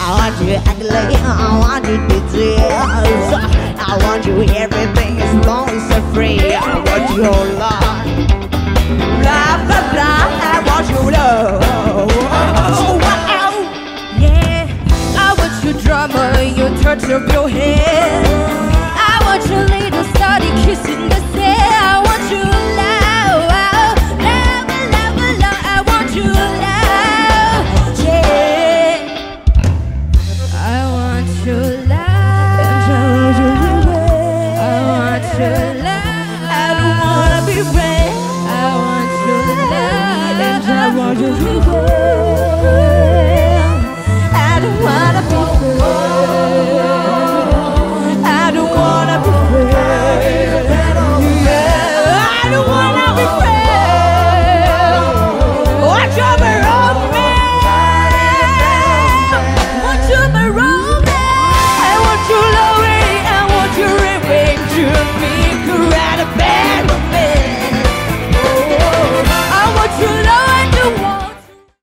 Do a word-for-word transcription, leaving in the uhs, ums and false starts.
want you ugly, I want you disease. I want you everything as long as you're free. I want you whole lot. Blah blah blah. I want you love. Oh, wow. Yeah, I want your drama, your touch of your hair. I want your little starty kissing.